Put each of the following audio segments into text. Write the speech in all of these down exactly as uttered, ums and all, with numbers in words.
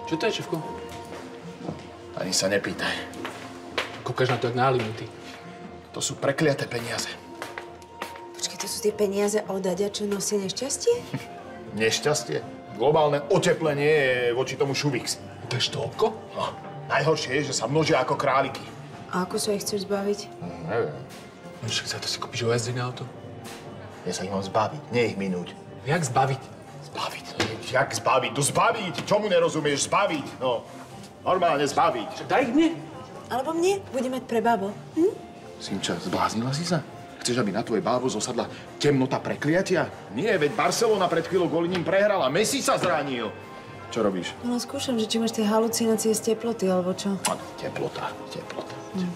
Čo to je, šéfko? Ani sa nepýtaj. Kúkaš na to jak nálimnutý. To sú prekliaté peniaze. Počkej, to sú tie peniaze od Aďa, čo nosia nešťastie? Nešťastie? Globálne oteplenie je voči tomu šuvix. To je štolko? No, najhoršie je, že sa množia ako králiky. A ako sa ich chceš zbaviť? Hm, neviem. No však za to si kúpiš ojazdené auto. Ja sa ich mám zbaviť, nie ich minúť. Jak zbaviť? Zbaviť? Jak zbaviť? To zbaviť! Čomu nerozumieš? Zbaviť, no. Normálne zbaviť. Však daj ich mne. Alebo mne? Bude mať pre babo. Hm? Simča, zbláznila si sa? Chceš, aby na tvojej bábu zosadla temnota prekliatia? Nie, veď Barcelona pred chvíľou kvôli ním prehrala. Messi sa zranil. Čo robíš? No skúšam, že či máš tie halucinácie z teploty, alebo čo? Áno, teplota, teplota. Hm.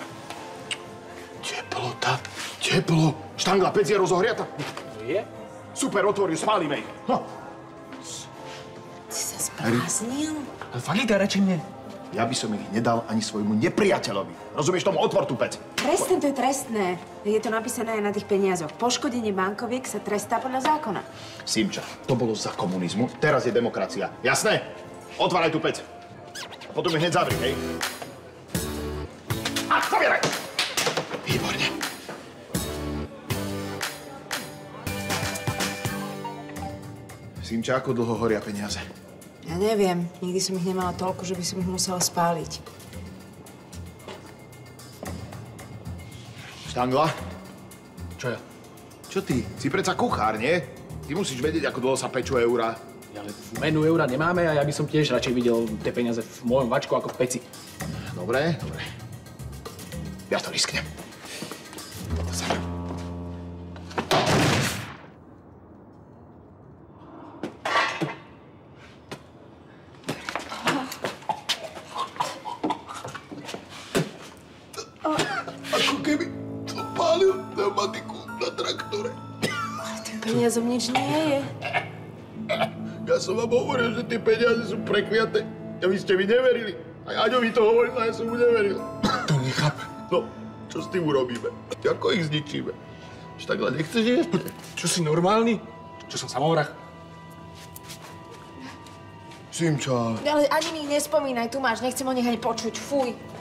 Teplota, teplo. Štangla, pec je rozohriata. To je? Super, otvoril, spálime ich. No. Ty sa zbláznil? Ale fakt ich daj radšej mne. Ja by som ich nedal ani svojmu nepriateľovi. Rozumieš tomu? Otvor tú pec. Trestné, to je trestné. Je to napísané aj na tých peniazoch. Poškodenie bankoviek sa trestá podľa zákona. Simča, to bolo za komunizmu, teraz je demokracia. Jasné? Otváraj tú pec. Potom ju hneď zavri, hej? A zavieraj! Výborne. Simča, ako dlho horia peniaze? Ja neviem. Nikdy som ich nemala toľko, že by som ich musela spáliť. Štangla? Čo ja? Čo ty? Si predsa kuchár, nie? Ty musíš vedieť, ako dlho sa pečú eurá. Ale menu eura nemáme a ja by som tiež radšej videl tie peniaze v mojom vačku ako v peci. Dobre, dobre. Ja to risknem. To sa... Ako keby to pálil pneumatiku na traktore. Ale tým peniazom nič nie je. Ja som vám hovoril, že tie peniaze sú prekliaté. A vy ste mi neverili. Aj Aďovi to hovoril, a ja som mu neveril. To nechápem. No, čo s tým urobíme? Ako ich zničíme? Už takhle nechceš jesť? Čo si normálny? Čo som samovrah? Simča. Ale ani mi ich nespomínaj, tu máš, nechcem o nich ani počuť, fuj.